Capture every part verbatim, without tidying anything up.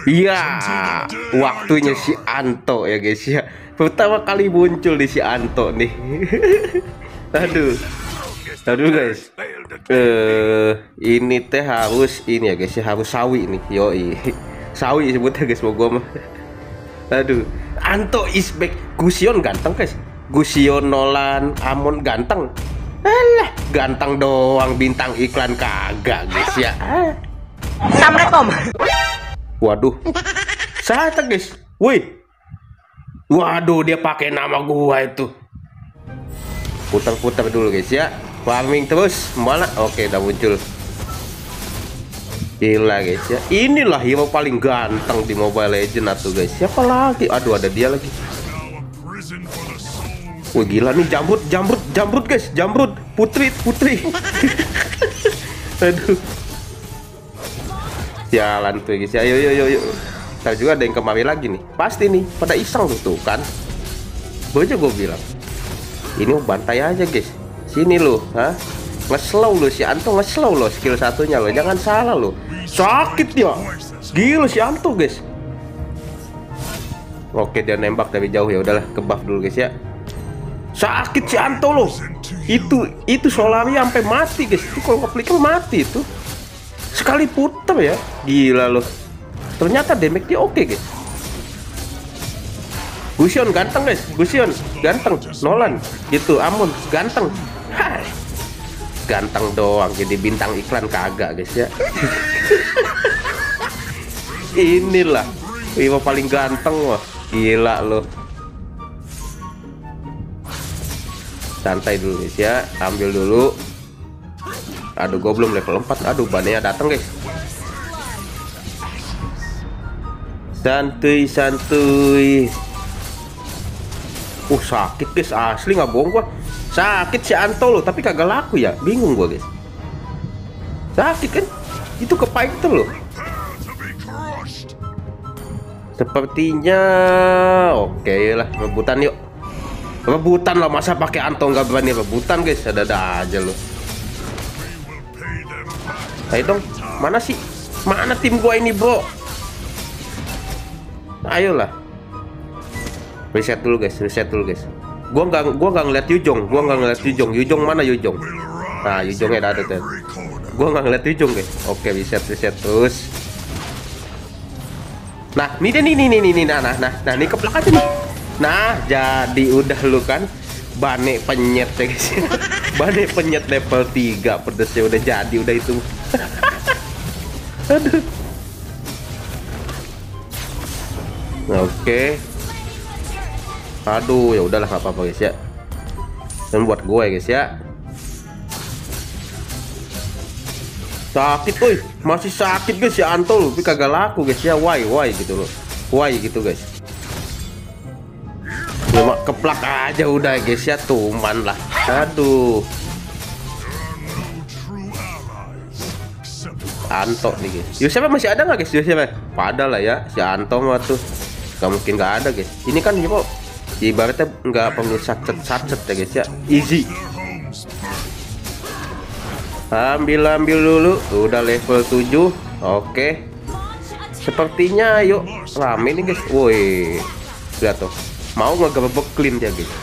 Iya, waktunya si Anto ya guys ya. Pertama kali muncul di si Anto nih. Aduh, aduh guys. Eh, ini teh harus ini ya guys ya, harus sawi nih. Yoi, sawi sebutnya guys, mau gua mah. Aduh, Anto is back. Gusion ganteng guys. Gusion, Nolan, Amon ganteng. Alah, ganteng doang, bintang iklan kagak guys ya. Assalamualaikum. Waduh, sata guys. Wih, waduh, dia pakai nama gua itu. Putar-putar dulu guys ya. Farming terus, mana? Oke, udah muncul. Gila guys ya. Inilah hero paling ganteng di Mobile Legends atau guys. Siapa lagi? Aduh, ada dia lagi. Wih, gila nih, jamrut, jamrut, jamrut guys, jamrut. Putri, putri. Aduh. Jalan tuh guys ya. Ayo, yo, yo, yo. Ntar juga ada yang kemari lagi nih. Pasti nih, pada iseng tuh, tuh kan. Baca gue bilang. Ini bantai aja guys. Sini lo, ha? Nge-slow lo si Anto, nge-slow lo skill satunya lo. Jangan salah lo. Sakit dia. Gila si Anto guys. Oke, dia nembak dari jauh, ya udahlah, ke buff dulu guys ya. Sakit si Anto lo. Itu itu Solaria sampai mati guys. Itu kalau ngeflicker mati itu. Sekali putar ya. Gila loh. Ternyata damage dia oke guys. Gusion ganteng guys. Gusion ganteng. Nolan gitu. Amon ganteng. Hai. Ganteng doang, jadi bintang iklan kagak guys ya. Inilah Vivo paling ganteng wah. Gila loh. Santai dulu guys ya. Ambil dulu. Aduh, gue belum level empat. Aduh, bannya datang guys. Santuy, santuy. Uh, sakit guys, asli nggak bohong gua. Sakit si Anto loh, tapi kagak laku ya. Bingung gua guys. Sakit kan? Itu ke fighter loh. Sepertinya oke lah, rebutan yuk. Rebutan lah, masa pakai Anto nggak berani rebutan guys. Ada-ada aja loh. Ayo dong, mana sih? Mana tim gua ini bro? Ayolah. Reset dulu guys, reset dulu guys. Gua nggak, gua nggak ngeliat Yujong, gua nggak ngeliat Yujong. Yujong mana Yujong? Nah, Yujongnya ada tuh. Gua nggak ngeliat Yujong guys. Oke, reset, reset terus. Nah, nih nih nih nih nih, nah nah nah, nah nih keplak aja nih. Nah, jadi udah lu kan. Bane penyet ya guys. Bane penyet level tiga pedesnya udah jadi, udah itu. Aduh. Oke. Aduh, ya udahlah, nggak apa-apa guys ya. Dan buat gue guys ya. Sakit woi, masih sakit guys ya Anto loh, tapi kagak laku guys ya. Why why gitu loh. Why gitu guys. Cuma keplak aja udah guys ya, tuman lah. Aduh. Anto nih guys. Yosef masih ada nggak guys? Yosef pada lah ya. Si Anto mah tuh nggak mungkin nggak ada guys. Ini kan Hero ibaratnya nggak perlu sacet-sacet ya guys ya. Easy. Ambil ambil dulu. Udah level tujuh. Oke. Sepertinya yuk rame nih guys. Woi. Lihat tuh. Mau ngegebek clean dia guys.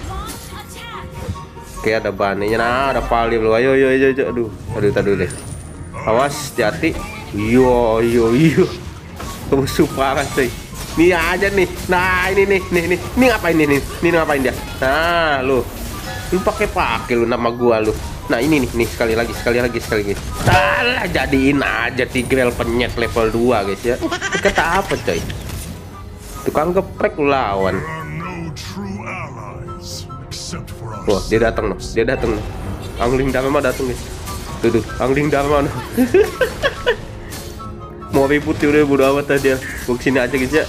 Oke, ada bannya. Nah, ada paling loh. Ayo ayo ayo. Aduh. Aduh tadi deh. Awas, hati. Yo yo yo. Musuh parah cuy. Nih aja nih. Nah, ini nih, nih nih. Ini ngapain nih nih? Ini ngapain dia? Nah, lu. Lu pakai-pakai lu nama gua lu. Nah, ini nih, nih sekali lagi, sekali lagi, sekali lagi. Salah, jadiin aja Tigreal penyet level dua guys ya. Kata apa coy? Tukang geprek lu lawan. Wah, dia datang loh. Dia datang loh. Angling Dharma datang guys. Tuh, tuh, Angling Dharma. Mau ribut udah bodo amat aja. Gua kesini aja guys ya.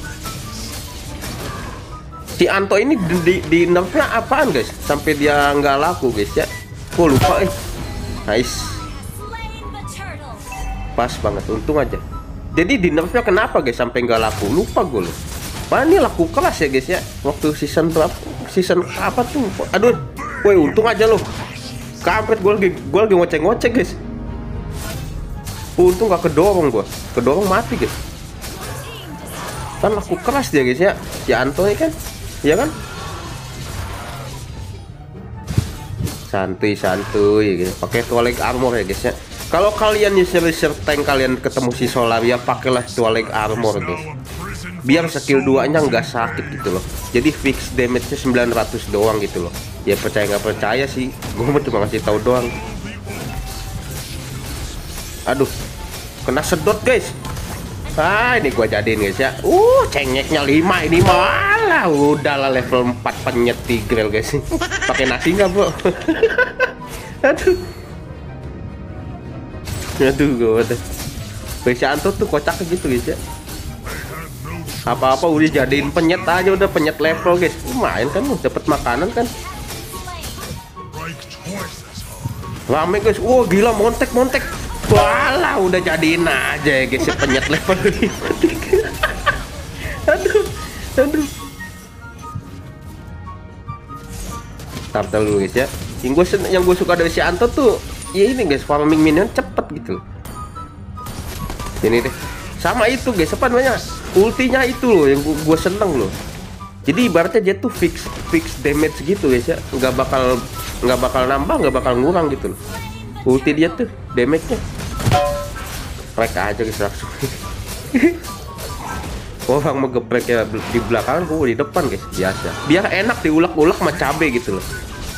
Si Anto ini di, di, di nerfnya apaan guys? Sampai dia nggak laku guys ya. Gua lupa eh. Nice. Pas banget, untung aja. Jadi di nerfnya kenapa guys sampai nggak laku? Lupa gue loh. Wah, ini laku keras ya guys ya. Waktu season berapa? Season apa tuh? Aduh. Woi, untung aja loh. Kampret, gue lagi gue lagi ngoceh-ngoceh guys. Untung gak kedorong gue. Kedorong mati guys. Kan laku keras dia guys ya, si Anto ini kan, ya kan? Santuy-santuy gitu. Pakai Twilight Armor ya guys ya. Kalau kalian user-user tank kalian ketemu si Solaria, pakailah Twilight Armor guys. Biar skill dua nya nggak sakit gitu loh. Jadi fix damage-nya sembilan ratus doang gitu loh. Ya percaya nggak percaya sih, gue cuma ngasih tahu doang. Aduh, kena sedot guys. Ah, ini gua jadiin guys ya. Uh, cengeknya lima ini malah udahlah level empat penyet Tigreal guys. Pakai nasi nggak, bro? Aduh. Aduh, gua udah. Besi Anto tuh kocak gitu guys ya. Apa-apa udah jadiin penyet aja, udah penyet level guys. Lumayan kan, dapat makanan kan. Rame guys. Wow, gila montek-montek. Walah, udah jadiin aja ya guys, penyet level lima. Aduh, aduh. Tartel dulu guys ya. Yang gue yang gue suka dari si Anto tuh, ya ini guys, farming minion cepet gitu. Ini deh. Sama itu guys, apa namanya? Ultinya itu loh yang gue seneng loh. Jadi ibaratnya dia tuh fix fix damage gitu guys ya. Nggak bakal nggak bakal nambah, nggak bakal ngurang gitu loh. Ulti dia tuh damage-nya mereka aja guys langsung. Orang mau geprek ya di belakang, gue di depan guys, biasa. Biar enak diulek-ulek sama cabe gitu loh.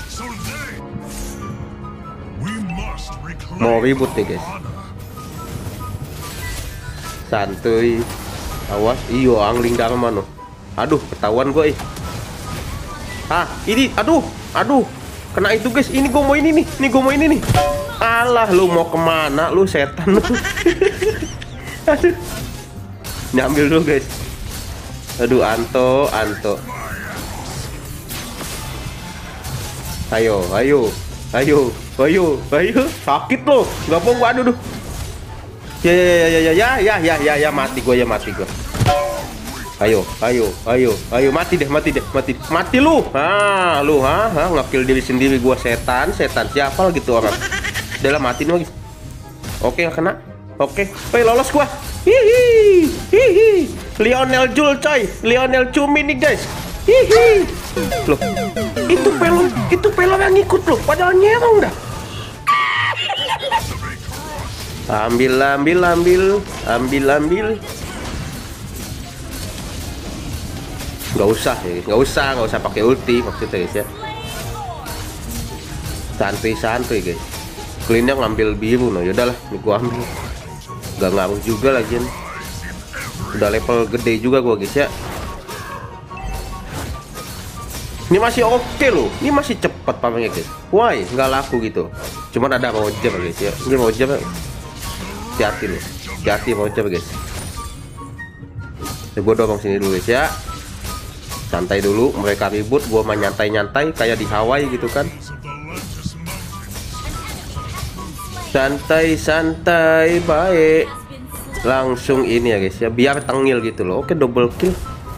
Mau ribut nih guys. Santuy. Awas, iyo angling dharma no. Aduh, ketahuan gue. Ah, ini, aduh, aduh, kena itu guys. Ini gue mau ini nih, nih gue mau ini nih. Alah, lu mau kemana lu setan lu? Aduh, nyambil dulu guys. Aduh, Anto, Anto. Ayo, ayo, ayo, ayo, ayo. Sakit lo, nggak mau. Aduh, aduh. Ya, ya, ya, ya, ya, ya, ya, ya, ya, mati gue ya, mati gue. Ayo, ayo, ayo, ayo, mati deh, mati deh, mati, mati lu. Ah, lu, ha, ha, ngekill diri sendiri. Gua setan, setan siapa gitu orang. Udah lah, mati nih guys. Oke, nggak kena. Oke, woi lolos gua. Hihi, hihi. Lionel Jul coy, Lionel Cumi nih guys. Hihi. Loh, itu pelon, itu pelon yang ngikut loh. Padahal nyerong dah. Ambil, ambil, ambil, ambil, ambil. Nggak usah ya, nggak usah, nggak usah pakai ulti maksudnya guys ya. Santuy-santuy guys. Cleannya ngambil biru, no yaudahlah, ini gua ambil. Gak ngaruh juga lagi. Udah level gede juga gua guys ya. Ini masih oke loh, ini masih cepet pamengnya guys. Why nggak laku gitu? Cuman ada Roger guys ya. Ini Roger, hati-hati loh, hati-hati Roger guys. Ya, gua dorong sini dulu guys ya. Santai dulu, mereka ribut, gua mah nyantai-nyantai kayak di Hawaii gitu kan. Santai-santai baik. Langsung ini ya guys ya, biar tengil gitu loh. Oke, double kill.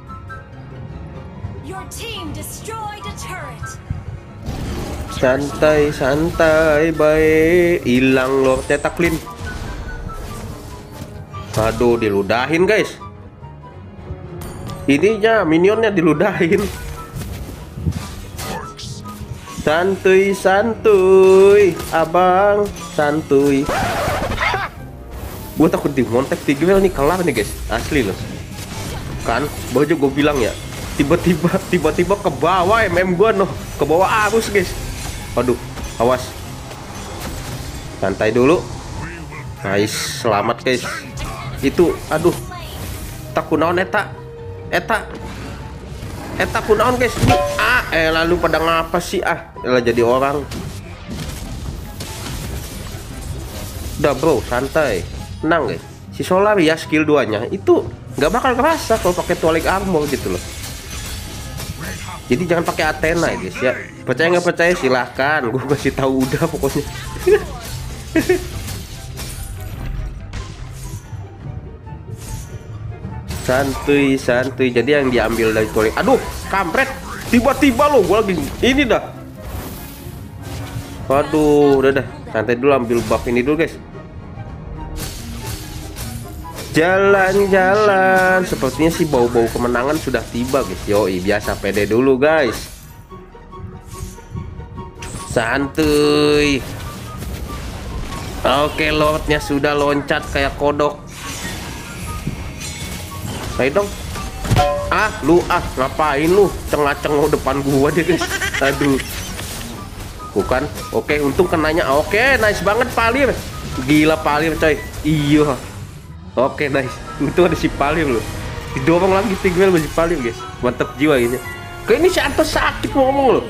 Santai-santai baik. Hilang Lord Tetaklin. Aduh, diludahin guys. Ininya minionnya diludahin. Santuy santuy abang, santuy. Gue takut dimontek Tigreal nih, kelar nih guys, asli loh. Kan baju gue bilang ya, tiba-tiba tiba-tiba ke bawah M M gue noh, ke bawah arus guys. Waduh, awas. Santai dulu. Nice, selamat guys. Itu, aduh, tak kunaon eta. Eta Eta kunaon guys. Ah, eh lalu pada ngapa sih ah? Elah jadi orang. Udah bro, santai. Tenang guys. Si Solaria skill dua nya itu nggak bakal kerasa kalau pakai Twilight Armor gitu loh. Jadi jangan pakai Athena ya guys ya. Percaya nggak percaya silahkan. Gue kasih tahu udah pokoknya. Santuy santuy, jadi yang diambil dari Twilight. Aduh, kampret, tiba-tiba lo gue lagi ini dah. Waduh, udah dah, santai dulu, ambil buff ini dulu guys. Jalan-jalan. Sepertinya sih bau-bau kemenangan sudah tiba guys. Yoi, biasa pede dulu guys. Santuy. Oke, lordnya sudah loncat kayak kodok. Ayo dong. Ah, lu ah ngapain lu? Cengah-cengah depan gua deh guys. Aduh. Bukan. Oke, untung kenanya. Oke, nice banget Palir. Gila Palir coy. Iya. Oke, nice. Untung ada si Palir loh. Didorong lagi tinggal si Palir guys. Mantap jiwa ini. Kayak ini si Anto sakit ngomong loh.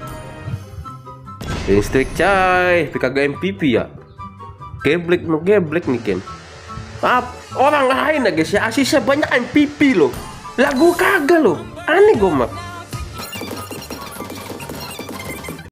Listrik coy. P K G M V P ya. Geblek no geblek nih Ken. Ah, orang lain ya guys ya. Asisnya banyak M V P loh. Lagu kagak loh. Aneh gue mah.